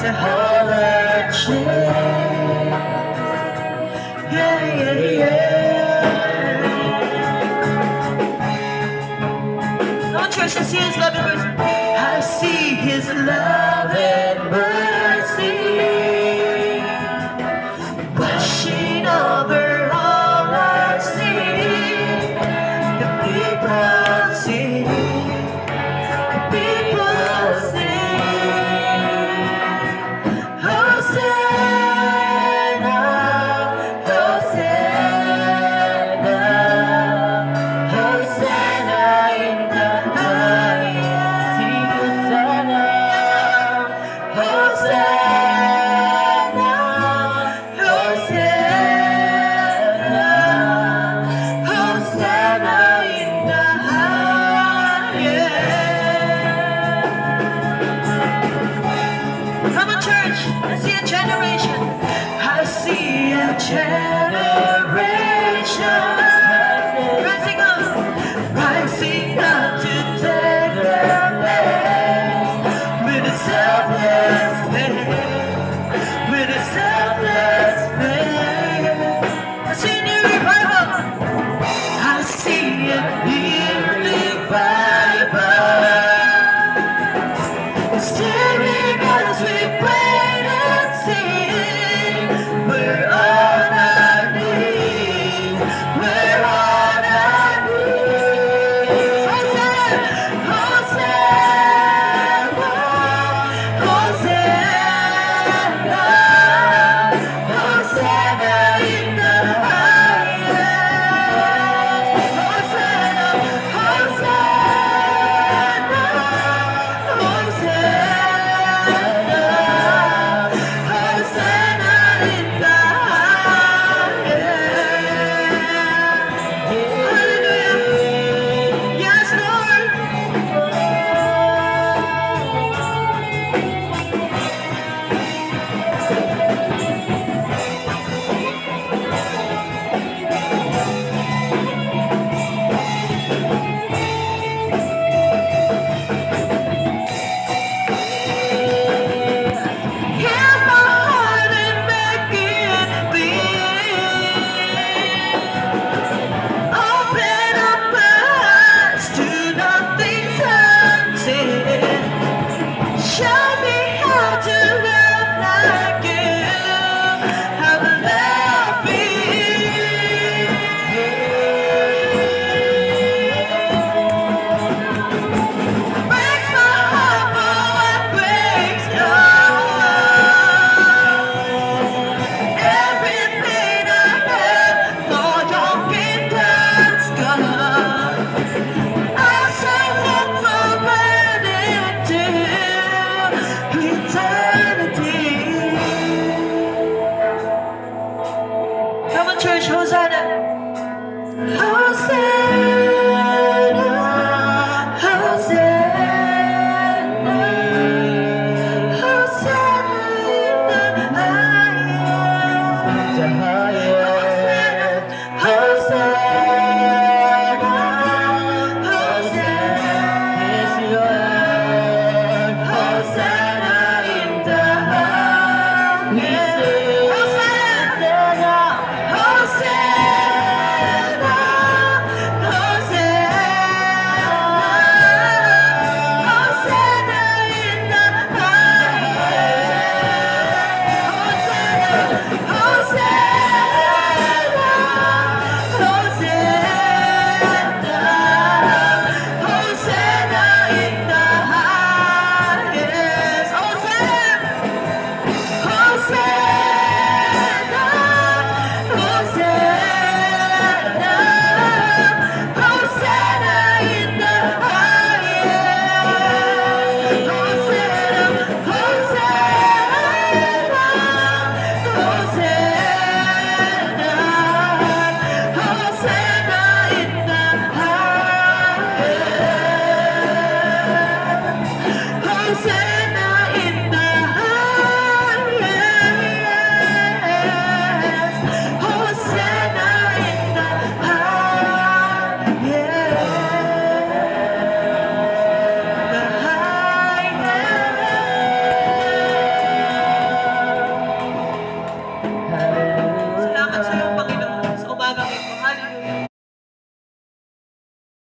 the whole earth shake. Yeah, yeah, yeah. Come on, church, let's see His love and mercy. I see His love and mercy washing over all our sin. The people sing, the people sing, Hosanna, Hosanna, Hosanna in the highest. Sing Hosanna, Hosanna, Hosanna, Hosanna in the highest. Come on, church, I see a generation. I see a generation rising up to take their place with a selfless faith, with a selfless faith. I see a new revival. I see a new revival. Stirring as we pray and sing. We're on our knees. We're on our knees. Hosanna, Hosanna, Hosanna, Hosanna in the highest. Hosanna, Hosanna, Hosanna, Hosanna in the highest. Hallelujah. Yes, Lord. Hear my heart and make it beat. Open up my eyes to nothing's empty. Show me how to love like you have loved me. Breaks my heart for what breaks yours. Everything I have for your kingdom's gone. I shall look forward into eternity. Come on, church, Hosanna.